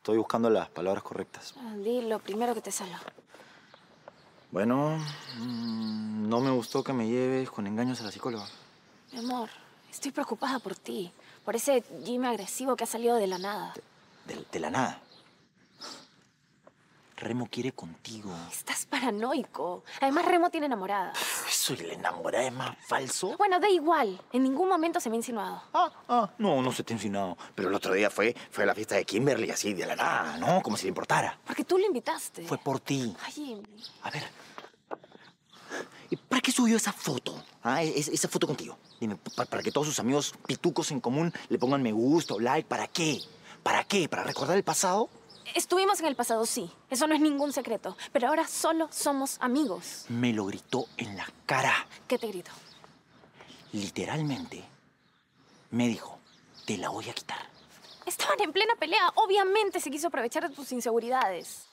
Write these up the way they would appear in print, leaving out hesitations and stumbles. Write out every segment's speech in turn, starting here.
Estoy buscando las palabras correctas. Di lo primero que te salga. Bueno, no me gustó que me lleves con engaños a la psicóloga. Mi amor, estoy preocupada por ti. Por ese Jimmy agresivo que ha salido de la nada. De la nada. Remo quiere contigo. Estás paranoico. Además, Remo tiene enamorada. Eso y la enamorada es más falso. Bueno, da igual. En ningún momento se me ha insinuado. No se te ha insinuado. Pero el otro día fue a la fiesta de Kimberly así, de la nada, ¿no? Como si le importara. Porque tú lo invitaste. Fue por ti. Ay, Jimmy. A ver. ¿Y para qué subió esa foto? Esa foto contigo. Dime, ¿para que todos sus amigos pitucos en común le pongan me gusta o like? ¿Para qué? ¿Para qué? ¿Para recordar el pasado? Estuvimos en el pasado, sí. Eso no es ningún secreto. Pero ahora solo somos amigos. Me lo gritó en la cara. ¿Qué te grito? Literalmente me dijo, te la voy a quitar. Estaban en plena pelea. Obviamente se quiso aprovechar de tus inseguridades.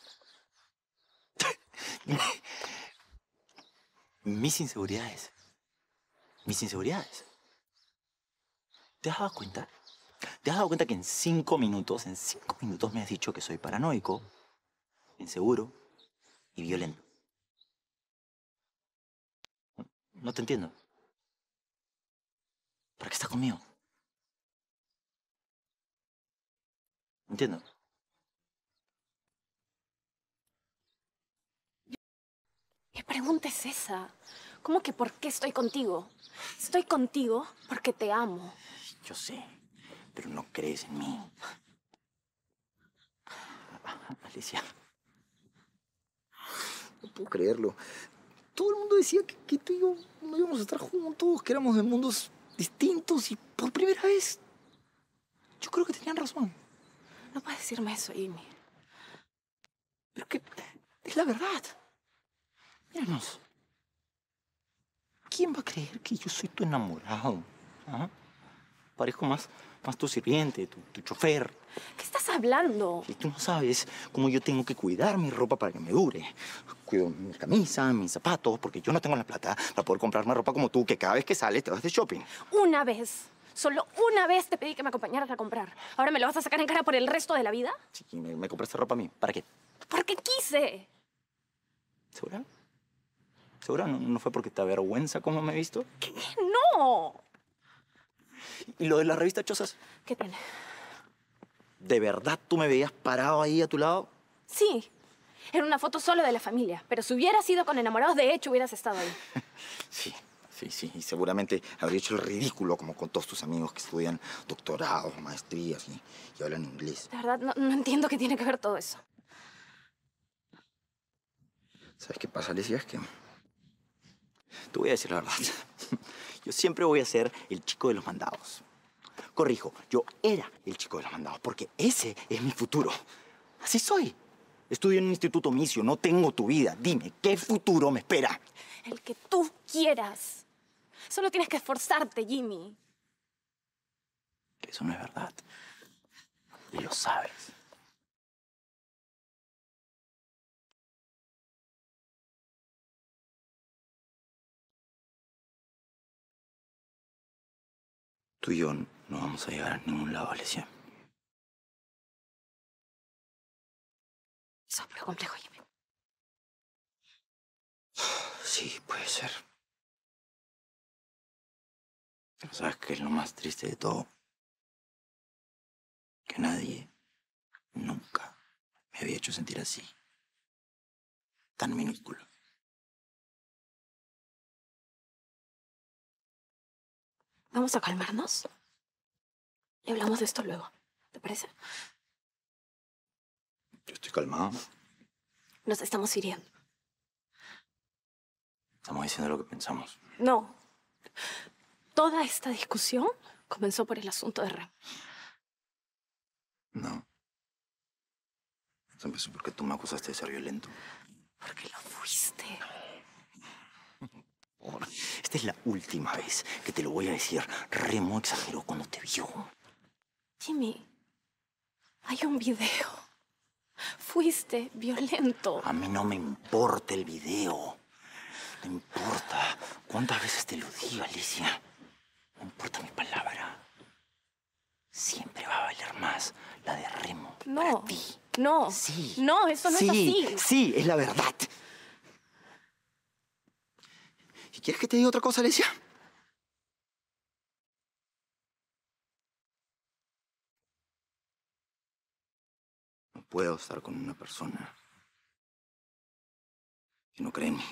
Mis inseguridades. Mis inseguridades. ¿Te has dado cuenta? ¿Te has dado cuenta que en 5 minutos me has dicho que soy paranoico, inseguro y violento? No te entiendo. ¿Para qué estás conmigo? Entiendo. ¿Qué pregunta es esa? ¿Cómo que por qué estoy contigo? Estoy contigo porque te amo. Yo sé, pero no crees en mí. Alicia. No puedo creerlo. Todo el mundo decía que tú y yo no íbamos a estar juntos, que éramos de mundos distintos y por primera vez yo creo que tenían razón. No puedes decirme eso, Jimmy. Pero que es la verdad. Míranos. ¿Quién va a creer que yo soy tu enamorado? ¿Ah? Parezco más tu sirviente, tu chofer. ¿Qué estás hablando? Y tú no sabes cómo yo tengo que cuidar mi ropa para que me dure. Cuido mi camisa, mis zapatos, porque yo no tengo la plata para poder comprarme ropa como tú, que cada vez que sales te vas de shopping. Una vez, solo una vez te pedí que me acompañaras a comprar. ¿Ahora me lo vas a sacar en cara por el resto de la vida? Sí, me compraste ropa a mí. ¿Para qué? Porque quise. ¿Segura? ¿Segura? ¿No fue porque te avergüenza cómo me he visto? ¿Qué? ¡No! ¿Y lo de la revista Chozas? ¿Qué tiene? ¿De verdad tú me veías parado ahí a tu lado? Sí. Era una foto solo de la familia. Pero si hubieras ido con enamorados, de hecho, hubieras estado ahí. Sí. Y seguramente habría hecho el ridículo como con todos tus amigos que estudian doctorados, maestrías y hablan inglés. De verdad, no entiendo qué tiene que ver todo eso. ¿Sabes qué pasa, Alicia? Es que te voy a decir la verdad. Yo siempre voy a ser el chico de los mandados. Corrijo, yo era el chico de los mandados porque ese es mi futuro. Así soy. Estudio en un instituto misio, no tengo tu vida. Dime, ¿qué futuro me espera? El que tú quieras. Solo tienes que esforzarte, Jimmy. Eso no es verdad. Y lo sabes. Tú y yo no vamos a llegar a ningún lado, Alicia. Eso es muy complejo, Jimmy. Sí, puede ser. Pero ¿sabes qué es lo más triste de todo? Que nadie nunca me había hecho sentir así. Tan minúsculo. Vamos a calmarnos y hablamos de esto luego. ¿Te parece? Yo estoy calmado. Nos estamos hiriendo. Estamos diciendo lo que pensamos. No. Toda esta discusión comenzó por el asunto de Rem. No. Eso empezó porque tú me acusaste de ser violento. Porque lo fuiste. Esta es la última vez que te lo voy a decir. Remo exageró cuando te vio. Jimmy, hay un video. Fuiste violento. A mí no me importa el video. No importa cuántas veces te lo digo, Alicia. No importa mi palabra. Siempre va a valer más la de Remo No. para ti. No. Sí. No, eso no es así. Sí, es la verdad. ¿Y quieres que te diga otra cosa, Alesia? No puedo estar con una persona que no cree en mí.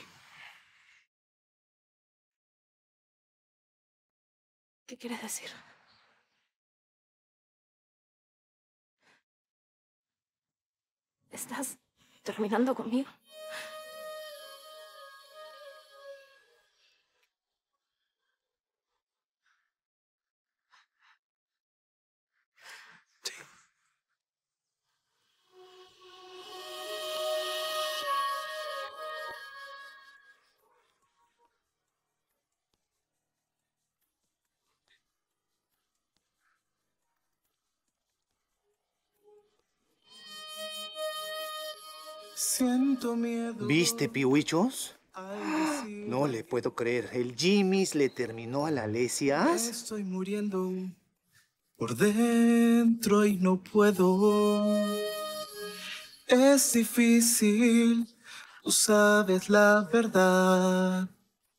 ¿Qué quieres decir? ¿Estás terminando conmigo? Sí. Siento miedo. ¿Viste, pihuichos? No le puedo creer. El Jimmy's le terminó a la Alesias. Estoy muriendo por dentro y no puedo. Es difícil, tú sabes la verdad.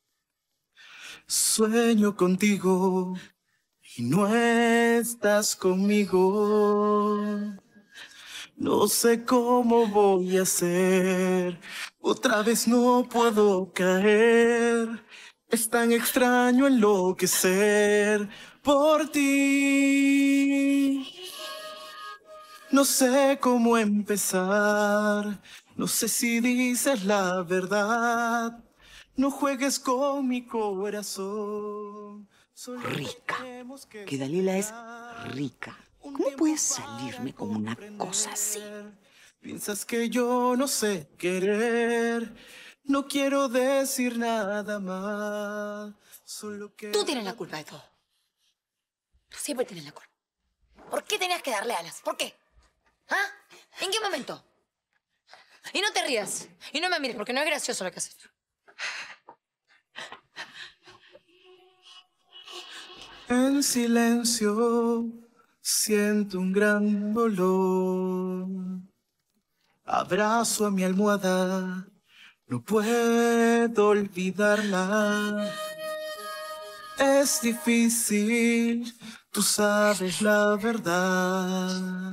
Sueño contigo y no estás conmigo. No sé cómo voy a hacer. Otra vez no puedo caer. Es tan extraño enloquecer por ti. No sé cómo empezar. No sé si dices la verdad. No juegues con mi corazón. Solo Rica. tenemos Que Dalila es esperar. rica. Un ¿Cómo tiempo puedes para salirme con una cosa así? comprender. Piensas que yo no sé querer. No quiero decir nada más. Solo que Tú tienes la culpa de todo. Tú siempre tienes la culpa. ¿Por qué tenías que darle alas? ¿Por qué? ¿Ah? ¿En qué momento? Y no te rías. Y no me mires, porque no es gracioso lo que haces. en silencio siento un gran dolor. Abrazo a mi almohada. No puedo olvidarla. Es difícil, tú sabes la verdad.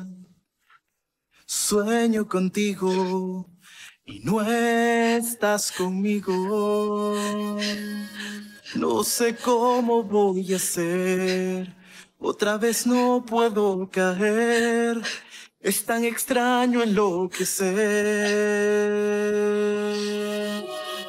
Sueño contigo y no estás conmigo. No sé cómo voy a hacer. Otra vez no puedo caer. Es tan extraño enloquecer.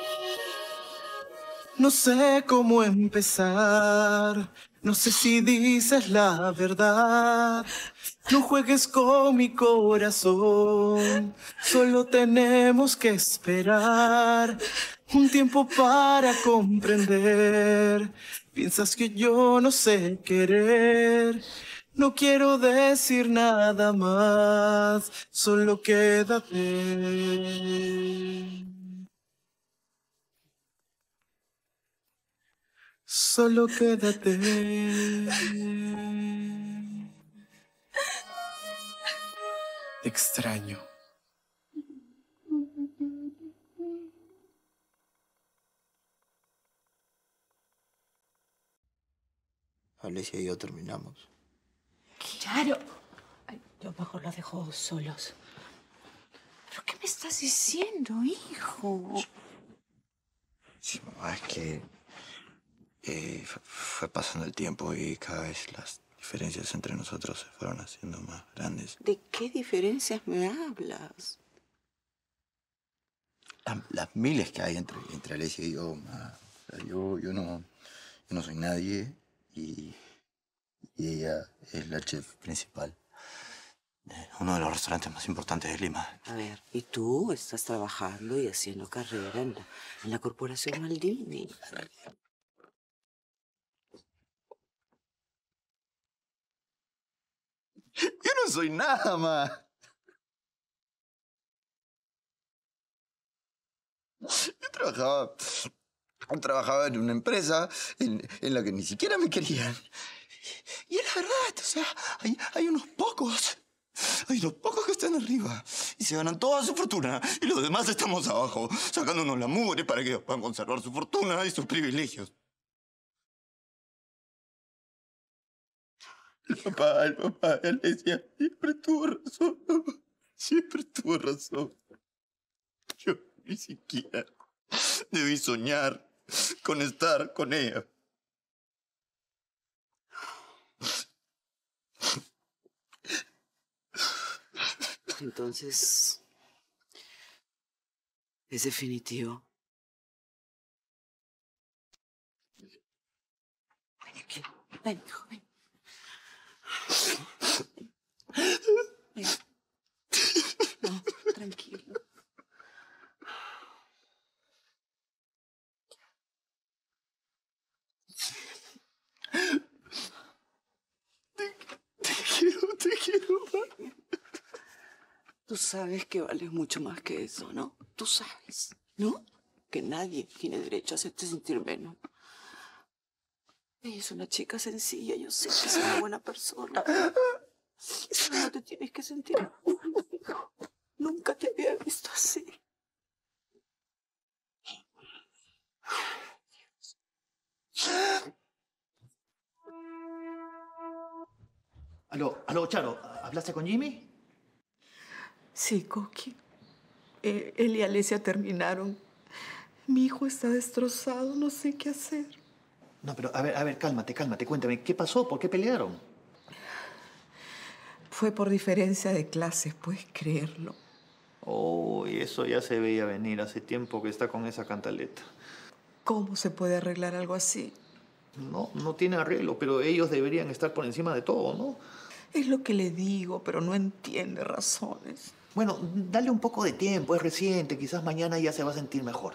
No sé cómo empezar. No sé si dices la verdad. No juegues con mi corazón. Solo tenemos que esperar un tiempo para comprender. Piensas que yo no sé querer. No quiero decir nada más. Solo quédate. Solo quédate. Te extraño. Alesia y yo terminamos. Claro. Ay, yo mejor los dejo solos. ¿Pero qué me estás diciendo, hijo? Sí, mamá, es que fue pasando el tiempo y cada vez las diferencias entre nosotros se fueron haciendo más grandes. ¿De qué diferencias me hablas? Las miles que hay entre Alesia y yo, ma. O sea, yo no soy nadie y ella es la chef principal de uno de los restaurantes más importantes de Lima. A ver, y tú estás trabajando y haciendo carrera en la Corporación Maldini. Yo no soy nada, ma. Trabajaba en una empresa en la que ni siquiera me querían. Y es la verdad, o sea, hay unos pocos Hay unos pocos que están arriba y se ganan toda su fortuna. Y los demás estamos abajo, sacándonos la mugre para que puedan conservar su fortuna y sus privilegios. El papá de Alesia siempre tuvo razón. Siempre tuvo razón. Yo ni siquiera debí soñar con estar con ella. Entonces, es definitivo. Ven aquí. Ven, hijo, ven. Ven. No, tranquilo. Te quiero. Tú sabes que vales mucho más que eso, ¿no? Tú sabes, ¿no? Que nadie tiene derecho a hacerte sentir menos. Ella es una chica sencilla, yo sé que es una buena persona. Eso no te tienes que sentir mal, hijo. Nunca te había visto así. Aló, Charo, ¿hablaste con Jimmy? Sí, Coqui. Él y Alesia terminaron. Mi hijo está destrozado, no sé qué hacer. No, pero a ver, cálmate, cuéntame, ¿qué pasó? ¿Por qué pelearon? Fue por diferencia de clases, ¿puedes creerlo? Oh, y eso ya se veía venir hace tiempo que está con esa cantaleta. ¿Cómo se puede arreglar algo así? No tiene arreglo, pero ellos deberían estar por encima de todo, ¿no? Es lo que le digo, pero no entiende razones. Bueno, dale un poco de tiempo, es reciente, quizás mañana ya se va a sentir mejor.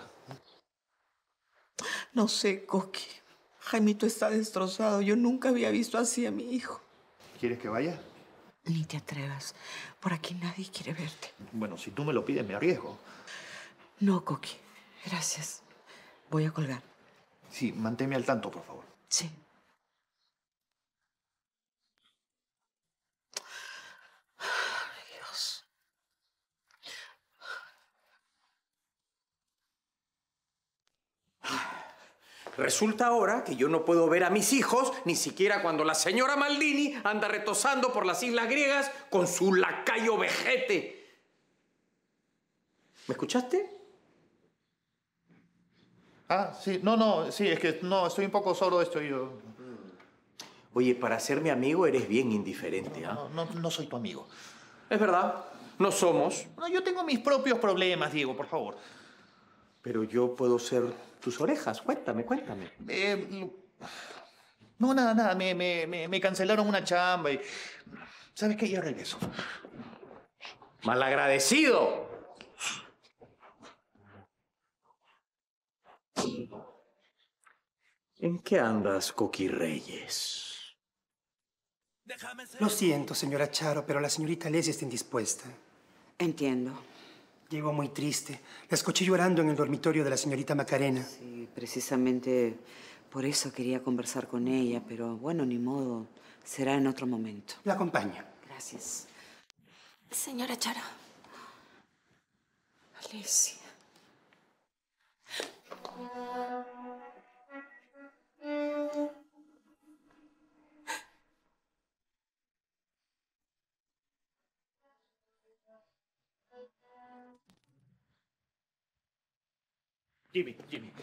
No sé, Coqui. Jaimito está destrozado. Yo nunca había visto así a mi hijo. ¿Quieres que vaya? Ni te atrevas. Por aquí nadie quiere verte. Bueno, si tú me lo pides, me arriesgo. No, Coqui. Gracias. Voy a colgar. Sí, manténme al tanto, por favor. Sí. Dios. Resulta ahora que yo no puedo ver a mis hijos ni siquiera cuando la señora Maldini anda retosando por las islas griegas con su lacayo vejete. ¿Me escuchaste? Ah, sí, sí, es que no, estoy un poco sordo, estoy yo. Oye, para ser mi amigo eres bien indiferente, ¿ah? No soy tu amigo. Es verdad, no somos. No, yo tengo mis propios problemas, Diego, por favor. Pero yo puedo ser tus orejas. Cuéntame. No, nada, me cancelaron una chamba y... ¿Sabes qué? Ya regreso. ¡Malagradecido! ¿En qué andas, Coqui Reyes? Lo siento, señora Charo, pero la señorita Alesia está indispuesta. Entiendo. Llegó muy triste. La escuché llorando en el dormitorio de la señorita Macarena. Sí, precisamente por eso quería conversar con ella, pero bueno, ni modo. Será en otro momento. La acompaña. Gracias. Señora Charo. Alesia. Jimmy.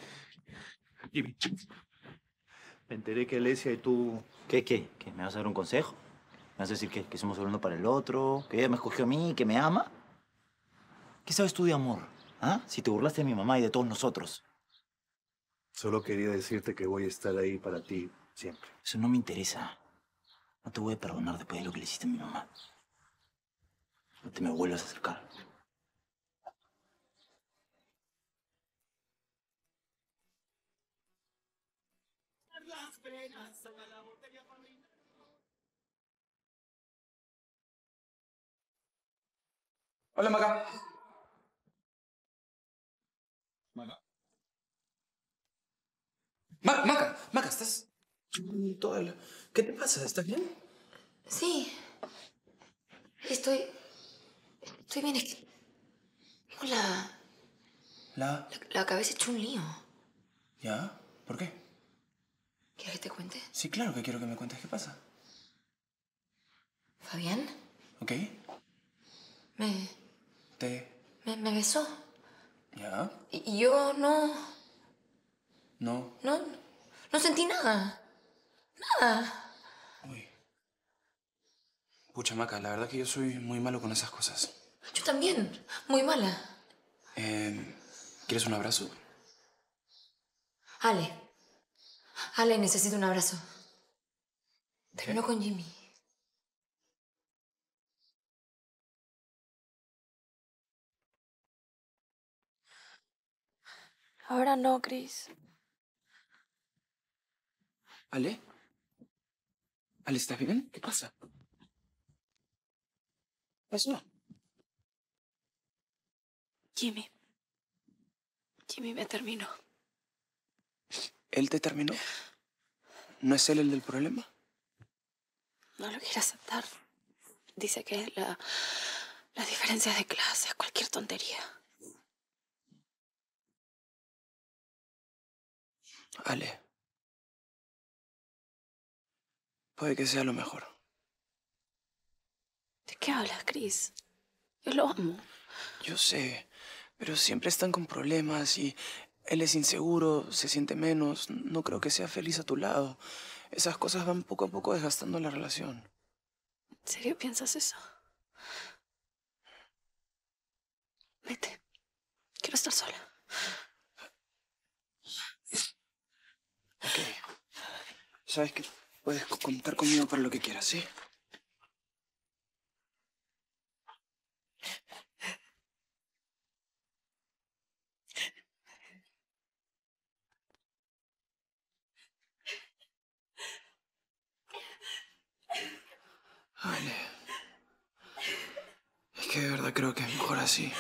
Me enteré que Alesia y tú... ¿Qué? ¿Que me vas a dar un consejo? ¿Me vas a decir que somos el uno para el otro? ¿Que ella me escogió a mí? ¿Que me ama? ¿Qué sabes tú de amor? ¿Ah? Si te burlaste de mi mamá y de todos nosotros. Solo quería decirte que voy a estar ahí para ti siempre. Eso no me interesa. No te voy a perdonar después de lo que le hiciste a mi mamá. No te me vuelvas a acercar. Hola, Maca. Maca, ¿estás...? ¿Qué te pasa? ¿Estás bien? Sí. Estoy bien, es que... Tengo la cabeza hecha un lío. ¿Ya? ¿Por qué? ¿Quieres que te cuente? Sí, claro que quiero que me cuentes qué pasa. ¿Fabián? ¿Ok? Me besó. ¿Ya? Y yo no No. sentí nada. Nada. Uy. Pucha, Maca, la verdad que yo soy muy malo con esas cosas. Yo también. Muy mala. ¿Quieres un abrazo? Ale, necesito un abrazo. Terminó con Jimmy. Ahora no, Chris. ¿Ale? ¿Ale, estás bien? ¿Qué pasa? ¿Qué pasó? Jimmy me terminó. ¿Él te terminó? ¿No es él el del problema? No lo quiere aceptar. Dice que es las diferencias de clase, cualquier tontería. Ale. Puede que sea lo mejor. ¿De qué hablas, Chris? Yo lo amo. Yo sé, pero siempre están con problemas y él es inseguro, se siente menos. No creo que sea feliz a tu lado. Esas cosas van poco a poco desgastando la relación. ¿En serio piensas eso? Vete. Quiero estar sola. Ok. Sabes que puedes contar conmigo para lo que quieras, ¿sí? Ale. Es que de verdad creo que es mejor así.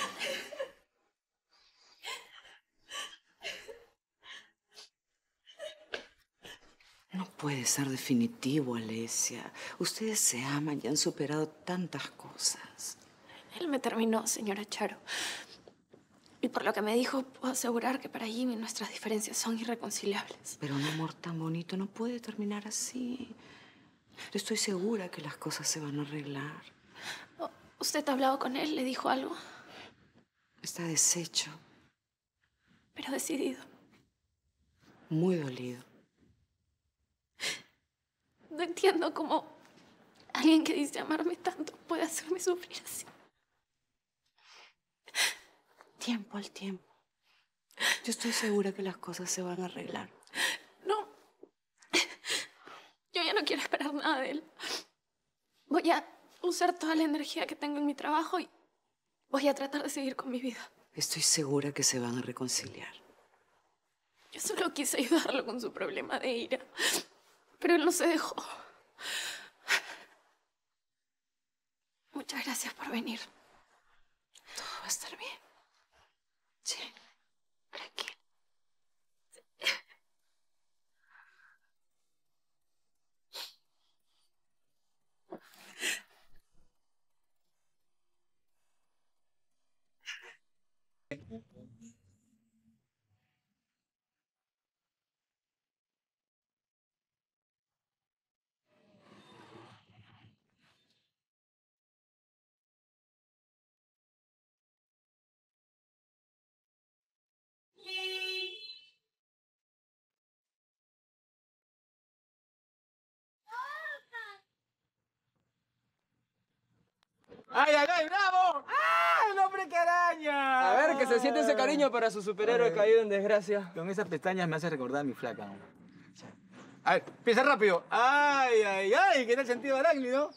No puede ser definitivo, Alesia. Ustedes se aman y han superado tantas cosas. Él me terminó, señora Charo. Y por lo que me dijo, puedo asegurar que para Jimmy nuestras diferencias son irreconciliables. Pero un amor tan bonito no puede terminar así. Yo estoy segura que las cosas se van a arreglar. ¿Usted ha hablado con él? ¿Le dijo algo? Está deshecho, Pero decidido. muy dolido. No entiendo cómo alguien que dice amarme tanto puede hacerme sufrir así. Tiempo al tiempo. Yo estoy segura que las cosas se van a arreglar. No. Yo ya no quiero esperar nada de él. Voy a usar toda la energía que tengo en mi trabajo y voy a tratar de seguir con mi vida. Estoy segura que se van a reconciliar. Yo solo quise ayudarlo con su problema de ira, pero él no se dejó. Muchas gracias por venir. Todo va a estar bien. Sí, tranquila. ¡Ay, ay, ay, bravo! ¡Ah, el hombre que araña! A ver, que se siente ese cariño para su superhéroe caído en desgracia. Con esas pestañas me hace recordar a mi flaca. A ver, piensa rápido. ¡Ay, ay, ay! ¿Qué tal sentido arácnido?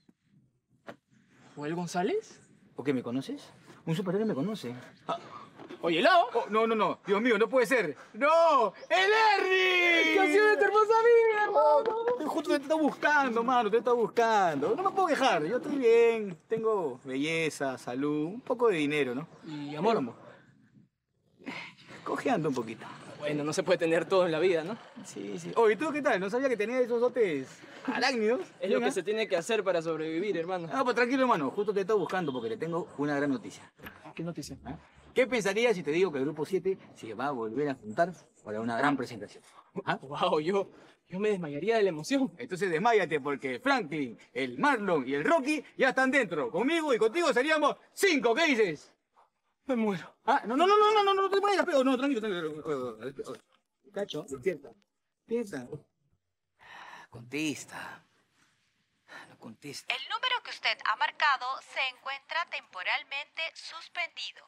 ¿Joel González? ¿Por qué me conoces? Un superhéroe me conoce. Ah. Oye, ¿Lao? Oh, no, no, no. Dios mío, no puede ser. ¡No! ¡El Ernie! ¿Qué ha sido de tu hermosa vida, hermano? Justo te está buscando, mano. Te está buscando. No me puedo quejar. Yo estoy bien. Tengo belleza, salud, un poco de dinero, ¿no? ¿Y amor? Cojeando un poquito. Bueno, no se puede tener todo en la vida, ¿no? Sí, sí. Oye, ¿tú qué tal? No sabía que tenías esos dotes arácnidos. Es lo que se tiene que hacer para sobrevivir, hermano. No, pues tranquilo, hermano. Justo te estoy buscando porque le tengo una gran noticia. ¿Qué noticia? ¿Ah? ¿Qué pensarías si te digo que el Grupo 7 se va a volver a juntar para una gran presentación? ¿Ah? Wow, yo me desmayaría de la emoción. Entonces desmáyate porque Franklin, el Marlon y el Rocky ya están dentro. Conmigo y contigo seríamos 5, ¿qué dices? Me muero. Ah, no te vayas, pero no, tranquilo. Cacho, despierta. Despierta. Contesta. No contesta. El número que usted ha marcado se encuentra temporalmente suspendido.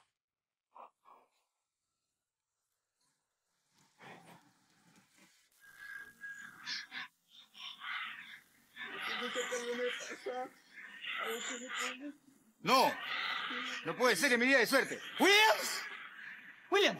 No, no puede ser en mi día de suerte. ¡Williams! ¡William!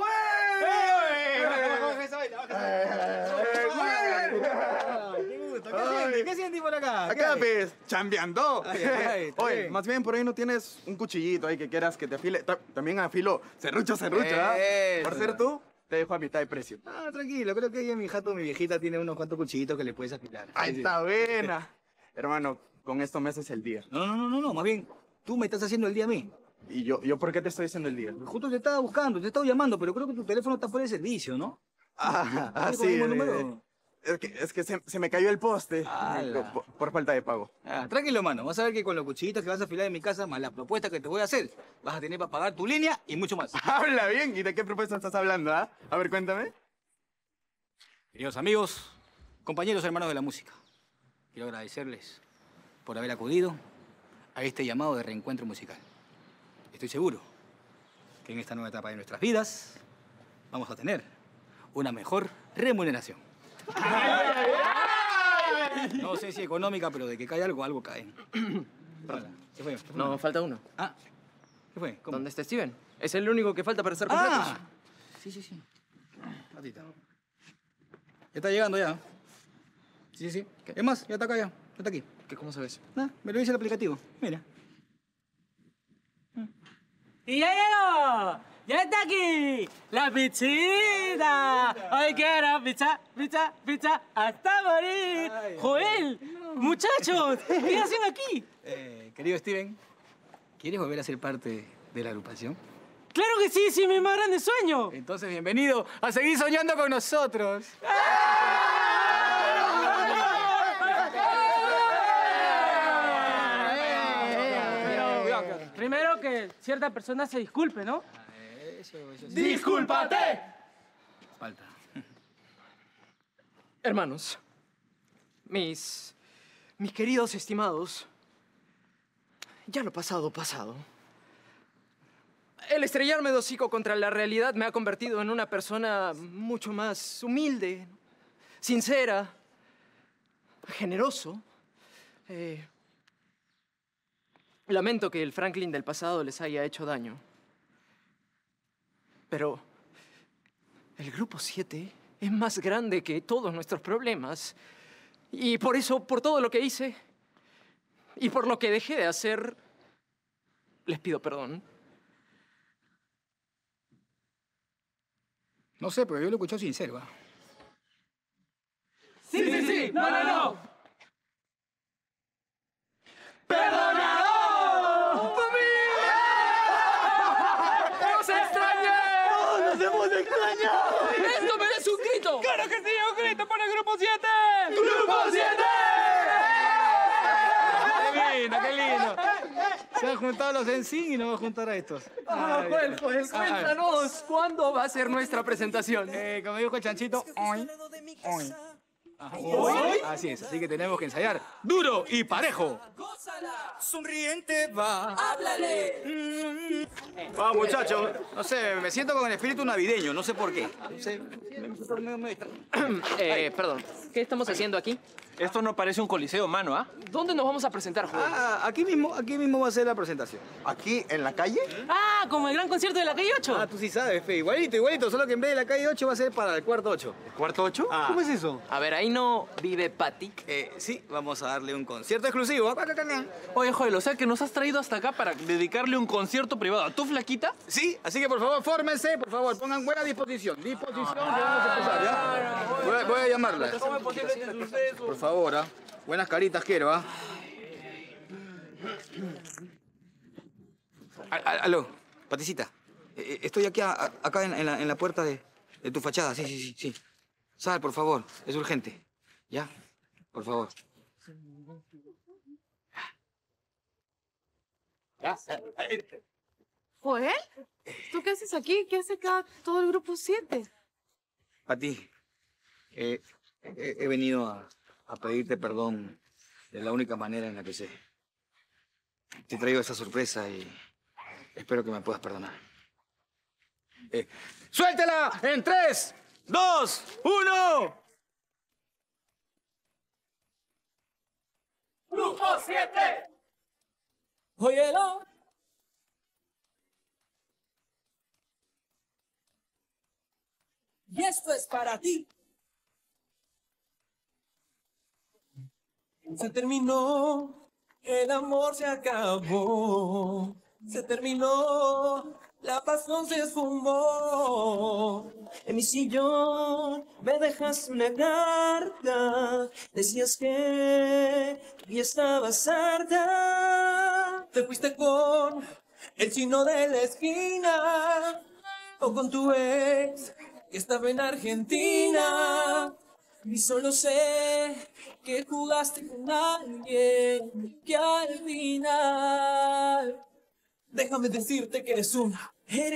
¿Qué sientes por acá? Acá, pues, chambeando. Ay, Oye, más bien por ahí no tienes un cuchillito ahí que quieras que te afile. También afilo serrucho, ¿ah? Por ser tú, te dejo a mitad de precio. Ah, tranquilo, creo que ella, mi jato, mi viejita, tiene unos cuantos cuchillitos que le puedes afilar. Ahí está buena. Hermano, con esto me haces el día. No, más bien, tú me estás haciendo el día a mí. ¿Y yo por qué te estoy haciendo el día? Justo te estaba buscando, te estaba llamando, pero creo que tu teléfono está fuera de servicio, ¿no? Sí. Es que se me cayó el poste por falta de pago. Tranquilo, mano. Vas a ver que con los cuchillitos que vas a afilar en mi casa, más la propuesta que te voy a hacer, vas a tener para pagar tu línea y mucho más. Habla bien. ¿Y de qué propuesta estás hablando, ah? A ver, cuéntame. Queridos amigos, compañeros hermanos de la música, quiero agradecerles por haber acudido a este llamado de reencuentro musical. Estoy seguro que en esta nueva etapa de nuestras vidas vamos a tener una mejor remuneración. No sé si económica, pero de que cae algo, algo cae. ¿Qué fue? No, falta uno. Ah, ¿qué fue? ¿Cómo? ¿Dónde está Steven? Es el único que falta para estar completos. Sí. Ratita. Ya está llegando ya. Sí. ¿Qué? Es más, ya está acá ya. Ya está aquí. ¿Cómo sabes? Me lo dice el aplicativo. Mira. ¡Y ya llegó! ¡Ya está aquí! ¡La pizzita! ¡Hoy quiero pizza hasta morir! ¡Joel! ¡Muchachos! ¿Qué hacen aquí? Querido Steven, ¿quieres volver a ser parte de la agrupación? ¡Claro que sí! ¡Sí, mi más grande sueño! Entonces, bienvenido a seguir soñando con nosotros. Primero que cierta persona se disculpe, ¿no? Eso. ¡Discúlpate! Falta. Hermanos, mis queridos estimados, ya lo pasado. El estrellarme de hocico contra la realidad me ha convertido en una persona mucho más humilde, sincera, generoso. Lamento que el Franklin del pasado les haya hecho daño. Pero el Grupo 7 es más grande que todos nuestros problemas. Y por eso, por todo lo que hice y por lo que dejé de hacer, les pido perdón. No sé, pero yo lo escucho sincero. Sí. No. ¡Perdonado! ¡Familia! ¡Nos extrañé! ¡Nos hemos extrañado! ¡Esto merece un grito! ¡Claro que sí! ¡Un grito para el Grupo 7! ¡Grupo 7! ¡Qué lindo! Se han juntado los Ensign y no va a juntar a estos. Joel, cuéntanos, ¿cuándo va a ser nuestra presentación? Como dijo el chanchito, hoy. ¿Hoy? Así es, así que tenemos que ensayar duro y parejo. Sonriente va. Háblale. Vamos, muchachos. No sé, me siento con el espíritu navideño, no sé por qué. No sé, Perdón. ¿Qué estamos haciendo aquí? Esto no parece un coliseo, mano, ¿ah? ¿Dónde nos vamos a presentar, Joel? Aquí mismo va a ser la presentación. ¿Aquí, en la calle? Ah, como el gran concierto de la calle 8. Ah, tú sí sabes, Fe. Igualito, solo que en vez de la calle 8 va a ser para el cuarto 8. ¿El cuarto 8? ¿Cómo es eso? A ver, ahí no vive Patty. Sí, vamos a darle un concierto exclusivo. Oye, Joel, o sea que nos has traído hasta acá para dedicarle un concierto privado a tu flaquita. Sí, así que por favor, fórmense, por favor, pongan buena disposición. Disposición, que vamos a empezar, ¿ya? Voy a llamarla. Por favor, ¿ah? Buenas caritas quiero, ¿ah? Aló, Paticita. Estoy aquí, acá en la puerta de tu fachada. Sí. Sal, por favor. Es urgente. ¿Ya? Por favor. ¿Joel? ¿Tú qué haces aquí? ¿Qué hace acá todo el grupo 7? Pati, he venido a pedirte perdón de la única manera en la que sé. Te he traído esa sorpresa y espero que me puedas perdonar. ¡Suéltela! ¡En 3, 2, 1! ¡Grupo 7! ¡Óyelo! Y esto es para ti. Se terminó, el amor se acabó. Se terminó, la pasión se esfumó. En mi sillón me dejaste una carta. Decías que ya estabas harta. Te fuiste con el chino de la esquina o con tu ex que estaba en Argentina. Y solo sé que jugaste con alguien que al final, déjame decirte que eres una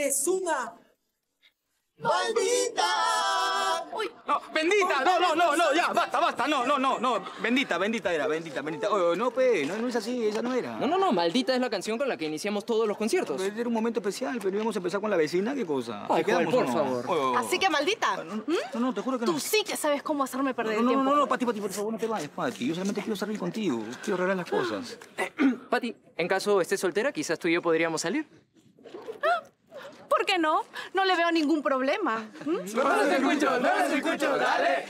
¡maldita! ¡Uy! No, bendita, no, ya, basta, no, bendita era, bendita. Oye, no es así, esa no era. No, maldita es la canción con la que iniciamos todos los conciertos. Pero era un momento especial, pero íbamos a empezar con la vecina, ¿qué cosa? Ay, Joel, por favor. Oye, Así que maldita. No, te juro que no. Tú sí que sabes cómo hacerme perder el tiempo. No, Pati, por favor, no te vayas, Pati. Yo solamente quiero salir contigo, quiero arreglar las cosas. Pati, en caso estés soltera, quizás tú y yo podríamos salir. ¿Por qué no? No le veo ningún problema. No los escucho, dale.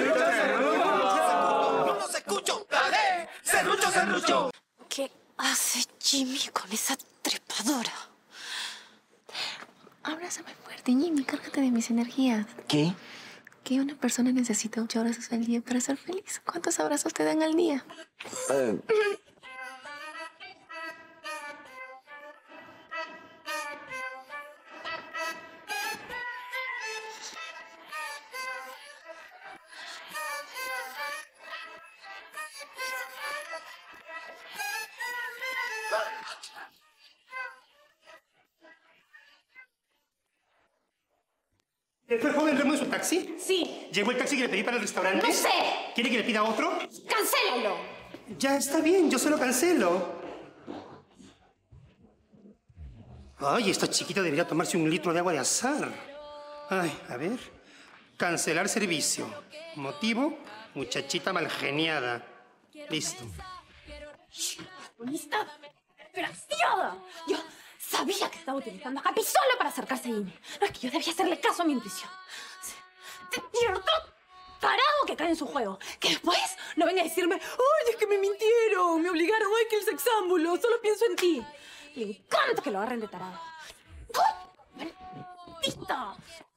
¡No los escucho! ¡Dale! ¡Serrucho! ¿Qué hace Jimmy con esa trepadora? Abrázame fuerte, Jimmy, cárgate de mis energías. ¿Qué? Que una persona necesita 8 abrazos al día para ser feliz. ¿Cuántos abrazos te dan al día? ¿Fue el joven Remo en su taxi? Sí. ¿Llegó el taxi que le pedí para el restaurante? No sé. ¿Quiere que le pida otro? ¡Cancélalo! Ya está bien, yo se lo cancelo. Ay, esta chiquita debería tomarse 1 litro de agua de azar. Ay, a ver. Cancelar servicio. Motivo, muchachita malgeniada. Listo. ¿Lista? ¡Desgraciada! Yo sabía que estaba utilizando a Capi solo para acercarse a Jimmy. No, es que yo debía hacerle caso a mi intuición. Cierto tarado que cae en su juego. Que después no venga a decirme, ¡ay, es que me mintieron! Me obligaron, ¡ay, que el sexámbulo! Solo pienso en ti. Le encanta que lo agarren de tarado. ¡Ay! ¡Maldita!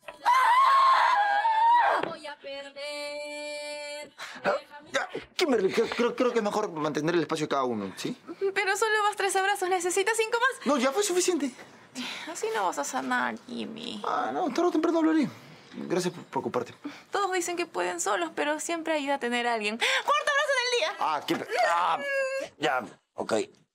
Voy a perder. Ya, Kimberly, creo que es mejor mantener el espacio de cada uno, ¿sí? Pero solo vas 3 abrazos, ¿necesitas 5 más? No, ya fue suficiente. Así no vas a sanar, Jimmy. No, tarde o temprano hablaré. Gracias por preocuparte. Todos dicen que pueden solos, pero siempre ayuda a tener a alguien. ¡Cuarto abrazo del día! Ya, ok.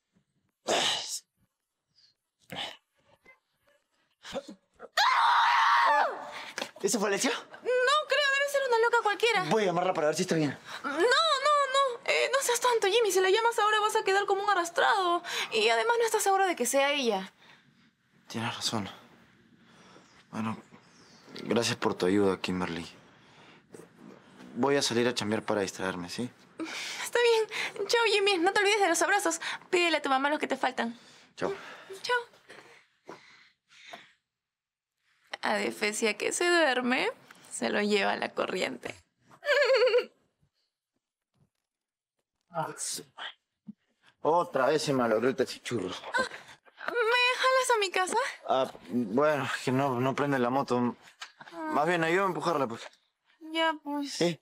¿Eso fue Alesia? No, creo, debe ser una loca cualquiera. Voy a llamarla para ver si está bien. No seas tanto, Jimmy. Si la llamas ahora vas a quedar como un arrastrado. Y además no estás seguro de que sea ella. Tienes razón. Bueno, gracias por tu ayuda, Kimberly. voy a salir a chambear para distraerme, ¿sí? Está bien. Chao, Jimmy. No te olvides de los abrazos. Pídele a tu mamá los que te faltan. Chao. Chao. A Defesia que se duerme, se lo lleva la corriente. Otra vez se malogró el taxichurro. ¿Me jalas a mi casa? Bueno, es que no prende la moto. Más bien, ayúdame a empujarla, pues. Ya, pues. Sí.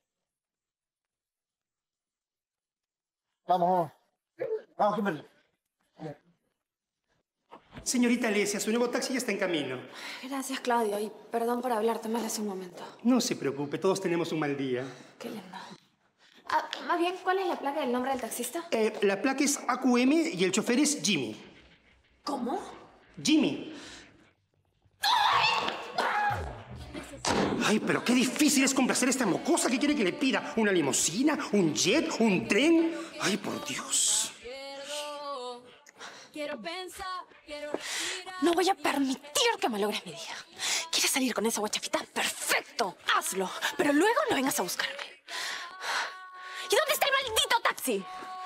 Vamos. Vamos, Kimberly. Señorita Alesia, su nuevo taxi ya está en camino. Gracias, Claudio, y perdón por hablarte mal hace un momento. No se preocupe, todos tenemos un mal día. Qué lindo. Más bien, ¿cuál es la placa del nombre del taxista? La placa es AQM y el chofer es Jimmy. ¿Cómo? Jimmy. Ay, pero qué difícil es complacer a esta mocosa. ¿Qué quiere que le pida? ¿Una limusina? ¿Un jet? ¿Un tren? Ay, por Dios. No voy a permitir que malogres mi día. ¿Quieres salir con esa guachafita? ¡Perfecto! ¡Hazlo! Pero luego no vengas a buscarme. ¿Y dónde está el maldito taxi?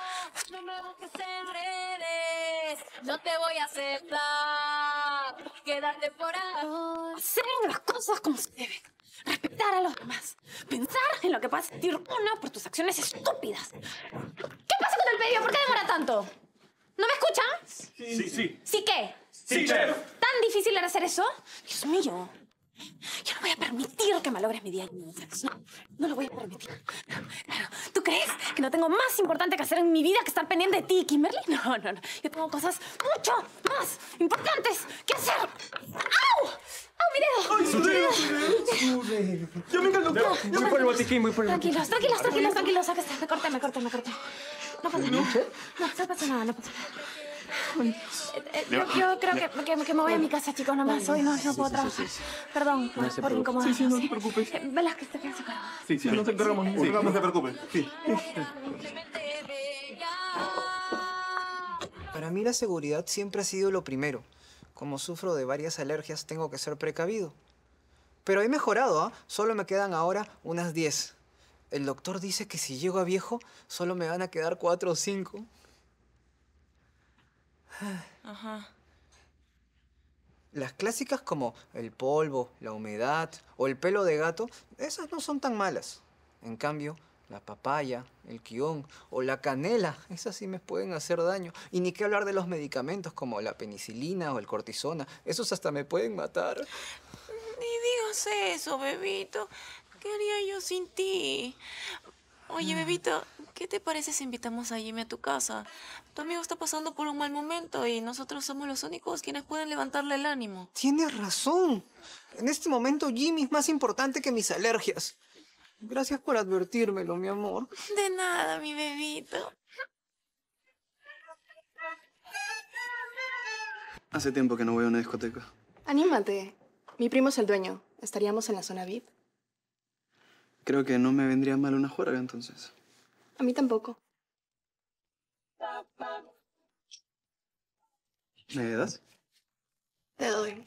No te voy a aceptar. Quédate por ahí. Hacer las cosas como se deben. Respetar a los demás. Pensar en lo que puede sentir uno por tus acciones estúpidas. ¿Qué pasa con el pedido? ¿Por qué demora tanto? ¿No me escuchan? Sí. ¿Sí qué? Sí, chef. ¿Tan difícil era hacer eso? Dios mío. Yo no voy a permitir que malogres mi día. No lo voy a permitir. Claro, ¿tú crees que no tengo más importante que hacer en mi vida que estar pendiente de ti, Kimberly? No. Yo tengo cosas mucho más importantes que hacer. ¡Au! ¡Au, mi dedo! ¡Ay, su dedo! ¡Ya venga el doctor! Voy por el botiquín, voy por el botiquín. Tranquilos. Sáquese. Me corté. No pasa nada. No pasa nada. Yo creo que me voy a mi casa, chicos, nomás. Hoy no puedo trabajar. Perdón por incomodar. Sí, no te preocupes. Velázquez, te quedas a cargo. Sí, nos encargamos. No te preocupes. Sí. Para mí la seguridad siempre ha sido lo primero. Como sufro de varias alergias, tengo que ser precavido. Pero he mejorado, ¿ah? Solo me quedan ahora unas 10. El doctor dice que si llego a viejo, solo me van a quedar 4 o 5. Ajá. Las clásicas como el polvo, la humedad o el pelo de gato, esas no son tan malas. En cambio, la papaya, el quión o la canela, esas sí me pueden hacer daño. Y ni qué hablar de los medicamentos como la penicilina o el cortisona. Esos hasta me pueden matar. Ni digas eso, bebito. ¿Qué haría yo sin ti? Oye, bebito, ¿qué te parece si invitamos a Jimmy a tu casa? Tu amigo está pasando por un mal momento y nosotros somos los únicos quienes pueden levantarle el ánimo. Tienes razón. En este momento Jimmy es más importante que mis alergias. Gracias por advertírmelo, mi amor. De nada, mi bebito. Hace tiempo que no voy a una discoteca. Anímate. Mi primo es el dueño. Estaríamos en la zona VIP. Creo que no me vendría mal una juerga, entonces. A mí tampoco. ¿Me das? Te doy.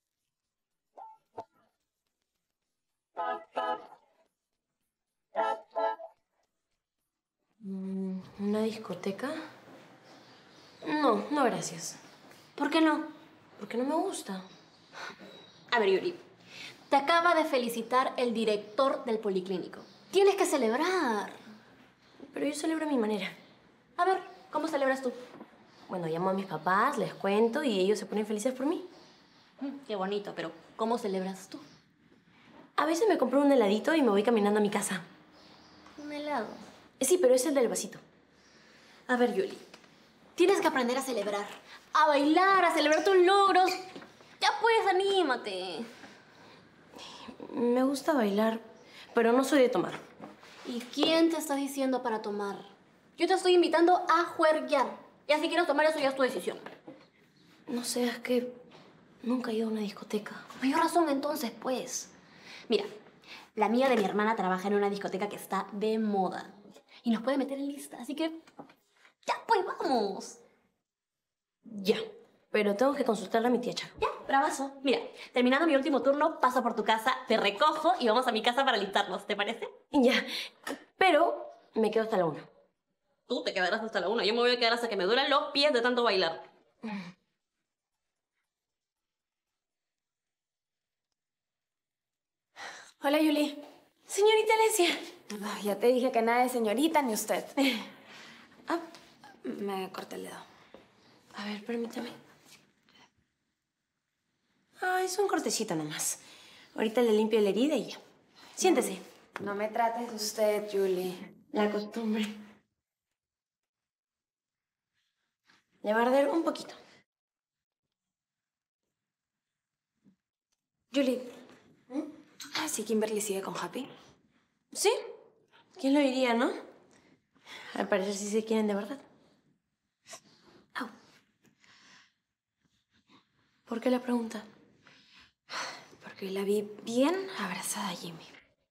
¿Una discoteca? No, gracias. ¿Por qué no? Porque no me gusta. A ver, Yuri. Te acaba de felicitar el director del policlínico. Tienes que celebrar. Pero yo celebro a mi manera. A ver, ¿cómo celebras tú? Bueno, llamo a mis papás, les cuento y ellos se ponen felices por mí. Qué bonito, pero ¿cómo celebras tú? A veces me compro un heladito y me voy caminando a mi casa. ¿Un helado? Sí, pero es el del vasito. A ver, Yuli. Tienes que aprender a celebrar. A bailar, a celebrar tus logros. Ya pues, anímate. Me gusta bailar, pero no soy de tomar. ¿Y quién te está diciendo para tomar? Yo te estoy invitando a juerguear. Ya si quieres tomar eso ya es tu decisión. No sé, es que nunca he ido a una discoteca. Mayor razón entonces, pues. Mira, la amiga de mi hermana trabaja en una discoteca que está de moda. Y nos puede meter en lista, así que... ¡Ya, pues, vamos! Ya. pero tengo que consultarle a mi tía Charo. Ya, bravazo. Mira, terminando mi último turno, paso por tu casa, te recojo y vamos a mi casa para alistarnos, ¿te parece? Ya, pero me quedo hasta la 1. Tú te quedarás hasta la 1. Yo me voy a quedar hasta que me duelan los pies de tanto bailar. Hola, Yuli. Señorita Alesia. Ya te dije que nada de señorita ni usted. Me corté el dedo. A ver, permítame. Ah, es un cortecito nomás. Ahorita le limpio la herida y ya. Siéntese. No me trates de usted, Yuli. La costumbre. Le va a arder un poquito. Yuli, ¿tú sabes si Kimberly sigue con Happy? ¿Sí? ¿Quién lo diría, no? Al parecer sí se quieren de verdad. Au. ¿Por qué la pregunta? Porque la vi bien abrazada a Jimmy.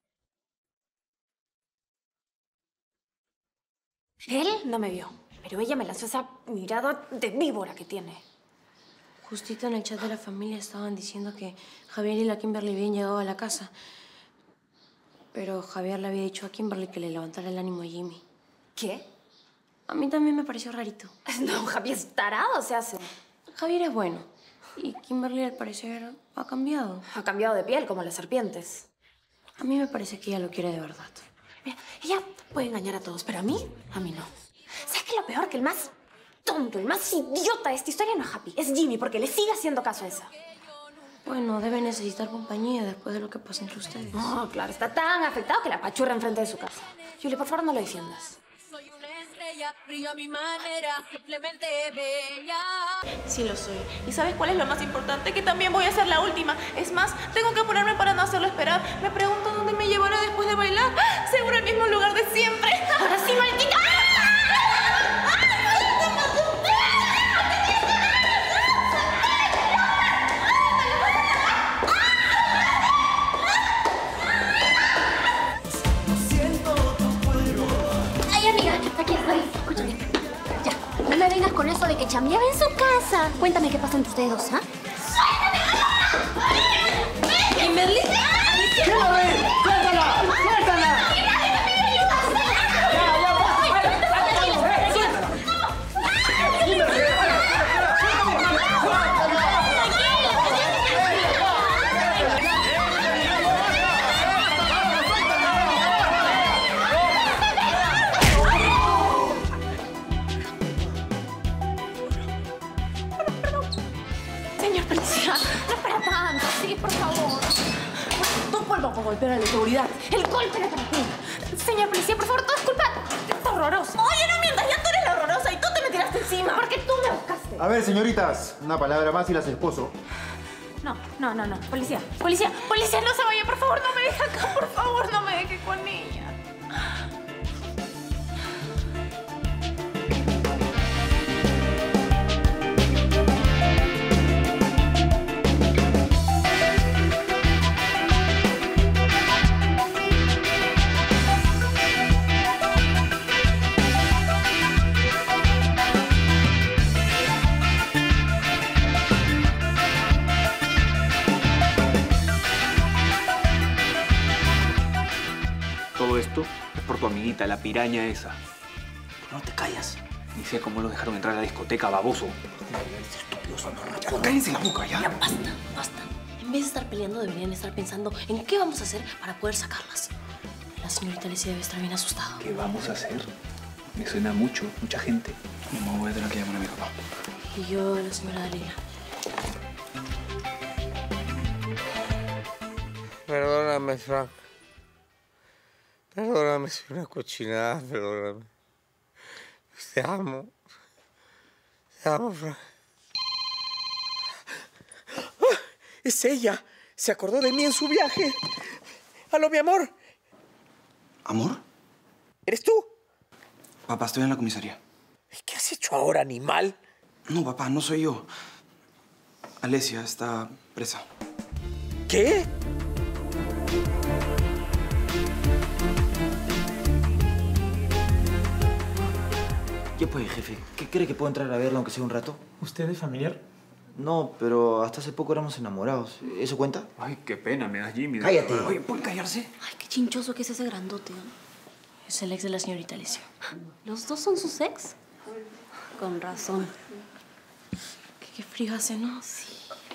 Él no me vio, pero ella me lanzó esa mirada de víbora que tiene. Justito en el chat de la familia estaban diciendo que Javier y la Kimberly habían llegado a la casa. Pero Javier le había dicho a Kimberly que le levantara el ánimo a Jimmy. ¿Qué? A mí también me pareció rarito. No, Javier es tarado, se hace. Javier es bueno. Y Kimberly, al parecer, ha cambiado. Ha cambiado de piel, como las serpientes. A mí me parece que ella lo quiere de verdad. Mira, ella puede engañar a todos, pero a mí no. ¿Sabes qué es lo peor? Que el más tonto, el más idiota de esta historia no es Happy. Es Jimmy, porque le sigue haciendo caso a esa. Bueno, debe necesitar compañía después de lo que pasa entre ustedes. No, claro, está tan afectado que la apachurra enfrente de su casa. Julie, por favor, no lo defiendas. Soy una estrella, brillo a mi manera, simplemente bella. Sí lo soy. ¿Y sabes cuál es lo más importante? Que también voy a ser la última. Es más, tengo que apurarme para no hacerlo esperar. Me pregunto dónde me llevará después de bailar. Seguro el mismo lugar de siempre. ¡Ahora sí, maldita! Ay, amiga, aquí estoy. Escúchame. Ya, no me vengas con eso de que chambeaba en su casa. Cuéntame qué pasa entre ustedes dos, ¿ah? ¿Kimberly? ¡Suéltala! ¡Suéltala! Señor policía, no es para tanto. Sí, por favor. Tú vuelvas a golpear a la seguridad. El golpe era para ti. Señor policía, por favor, todo es culpa. Es horroroso. Oye, no mientas, ya tú eres la horrorosa y tú te me tiraste encima. Porque tú me buscaste. A ver, señoritas, una palabra más y las esposo. No. Policía, no se vaya, por favor, no me deje acá, por favor, no me deje con ella. Todo esto es por tu amiguita, la piraña esa. No te callas. Ni sé cómo lo dejaron entrar a la discoteca, baboso. Cállense la boca, ya. Ya, basta. En vez de estar peleando, deberían estar pensando en qué vamos a hacer para poder sacarlas. La señorita Alesia debe estar bien asustada. ¿Qué vamos a hacer? Me suena mucha gente. No voy a tener que llamar a mi papá. Y yo a la señora Dalila. Perdóname, Frank. Perdóname, soy una cochinada, perdóname. Te amo. Te amo, Frank. ¡Ah! Es ella. Se acordó de mí en su viaje. ¡Aló, mi amor! ¿Amor? ¿Eres tú? Papá, estoy en la comisaría. ¿Qué has hecho ahora, animal? No, papá, no soy yo. Alesia está presa. ¿Qué? ¿Qué pues, jefe? ¿Qué cree que puedo entrar a verla aunque sea un rato? ¿Usted es familiar? No, pero hasta hace poco éramos enamorados. ¿Eso cuenta? Ay, qué pena me das, Jimmy. Cállate. Oye, ¿pueden callarse? Ay, qué chinchoso que es ese grandote. Es el ex de la señorita Alicia. ¿Los dos son sus ex? Con razón. Qué frío hace, ¿no? Sí.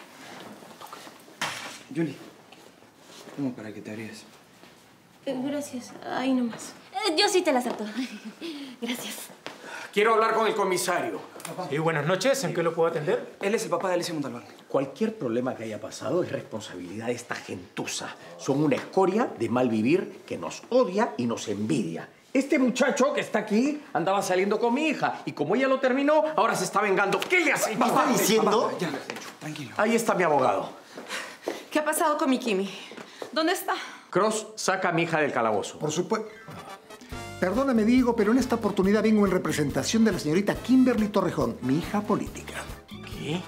Julie, ¿cómo para que te harías? Gracias. Ahí nomás. Yo sí te la acepto. Gracias. Quiero hablar con el comisario. Sí, buenas noches. ¿En qué lo puedo atender? Él es el papá de Alicia Montalbán. Cualquier problema que haya pasado es responsabilidad de esta gentuza. Son una escoria de mal vivir que nos odia y nos envidia. Este muchacho que está aquí andaba saliendo con mi hija y como ella lo terminó, ahora se está vengando. ¿Qué le hace? ¿Me está diciendo? Ya, tranquilo. Ahí está mi abogado. ¿Qué ha pasado con mi Kimi? ¿Dónde está? Cross, saca a mi hija del calabozo. Por supuesto. Perdóname, Diego, pero en esta oportunidad vengo en representación de la señorita Kimberly Torrejón, mi hija política. ¿Qué?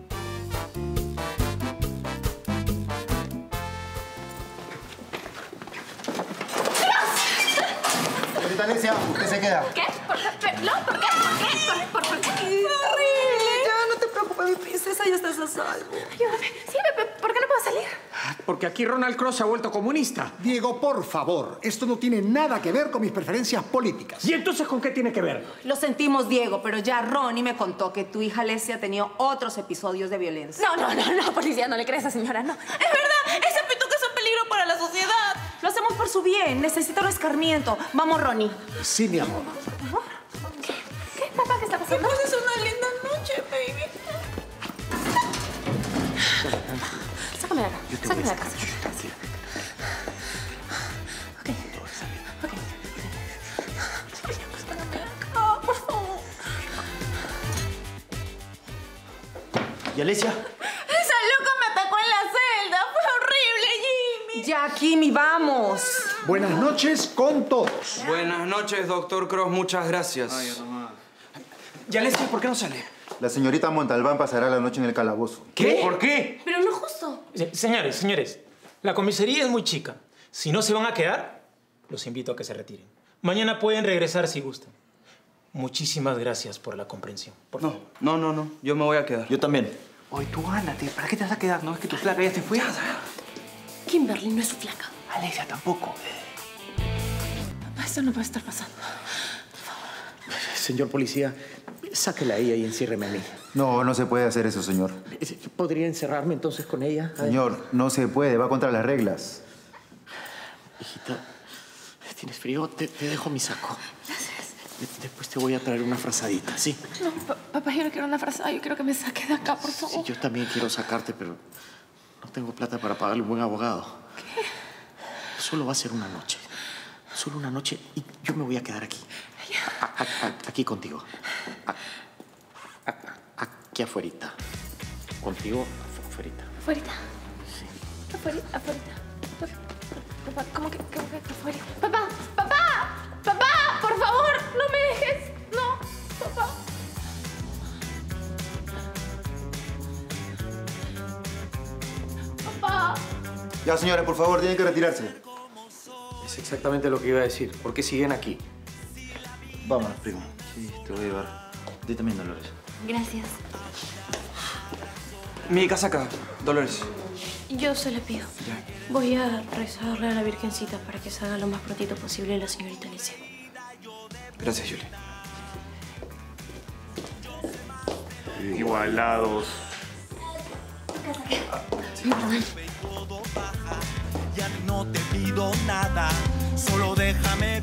Señorita Alicia, usted se queda. ¿Qué? ¿Por qué? ¿No? ¿Por qué? ¿Por qué? ¿Por qué? ¡Horrible! Ya, no te preocupes, mi princesa, ya estás a salvo. Sí, ¿por qué no puedo salir? Porque aquí Ronald Cross se ha vuelto comunista. Diego, por favor, esto no tiene nada que ver con mis preferencias políticas. ¿Y entonces con qué tiene que ver? Lo sentimos, Diego, pero ya Ronnie me contó que tu hija Alesia ha tenido otros episodios de violencia. No, policía, no le crees a esa señora, no. ¡Es verdad! ¡Ese pituca es un peligro para la sociedad! Lo hacemos por su bien. Necesita un escarmiento. Vamos, Ronnie. Sí, mi amor. ¿Qué, papá? ¿Qué está pasando? Pues es una linda noche, baby. Sácame de acá. Sácame de acá. Por favor. ¿Y Alicia? Esa loca me atacó en la celda. Fue horrible, Jimmy. Ya, Kimi, vamos. Buenas noches con todos. Buenas noches, doctor Cross. Muchas gracias. ¿Y Alicia, por qué no sale? La señorita Montalbán pasará la noche en el calabozo. ¿Qué? ¿Por qué? Pero no justo. Señores, la comisaría es muy chica. Si no se van a quedar, los invito a que se retiren. Mañana pueden regresar si gustan. Muchísimas gracias por la comprensión. No. Yo me voy a quedar. Yo también. Oye, tú ándate. ¿Para qué te vas a quedar? No es que tu flaca ya se fue. Kimberly no es su flaca. Alicia tampoco. Papá, esto no puede estar pasando. Señor policía, sáquela a ella y enciérreme a mí. No se puede hacer eso, señor. ¿Podría encerrarme entonces con ella? Señor, no se puede, va contra las reglas. Hijita, ¿tienes frío? Te dejo mi saco. Después te voy a traer una frazadita, ¿sí? No, papá, yo no quiero una frazada. Yo quiero que me saque de acá, por favor. Sí, yo también quiero sacarte, pero no tengo plata para pagarle un buen abogado. ¿Qué? Solo va a ser una noche. Solo una noche y yo me voy a quedar aquí. Aquí contigo. Aquí afuerita. Contigo afuerita. ¿Afuerita? Sí. Afuerita. Papá, ¿cómo que afuera? Papá, por favor, no me dejes. No, papá. Papá. Ya, señora, por favor, tienen que retirarse. Es exactamente lo que iba a decir. ¿Por qué siguen aquí? Vámonos, primo. Sí, te voy a llevar. Tú también, Dolores. Gracias. Mi casaca, Dolores. Yo se la pido. Voy a rezarle a la Virgencita para que salga lo más prontito posible la señorita Alicia. Gracias, Julie. Igualados. Ya no te pido nada, solo déjame